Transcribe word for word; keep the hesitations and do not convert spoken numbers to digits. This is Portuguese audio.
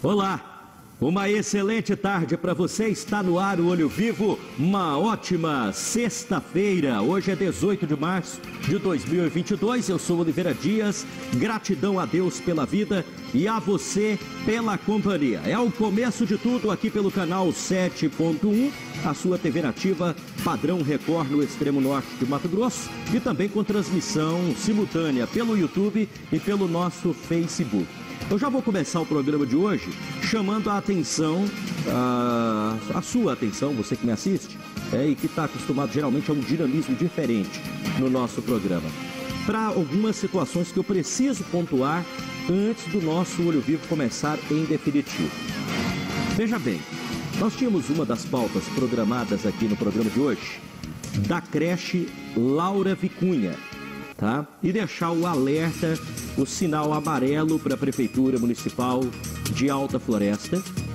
Olá, uma excelente tarde para você. Está no ar o Olho Vivo, uma ótima sexta-feira. Hoje é dezoito de março de dois mil e vinte e dois. Eu sou Oliveira Dias. Gratidão a Deus pela vida e a você pela companhia. É o começo de tudo aqui pelo canal sete ponto um, a sua T V nativa padrão Record no extremo norte de Mato Grosso, e também com transmissão simultânea pelo YouTube e pelo nosso Facebook. Eu já vou começar o programa de hoje chamando a atenção, a, a sua atenção, você que me assiste, é, e que está acostumado geralmente a um dinamismo diferente no nosso programa, para algumas situações que eu preciso pontuar antes do nosso Olho Vivo começar em definitivo. Veja bem, nós tínhamos uma das pautas programadas aqui no programa de hoje, da creche Laura Vicunha, tá? E deixar o alerta, o sinal amarelo para a Prefeitura Municipal de Alta Floresta,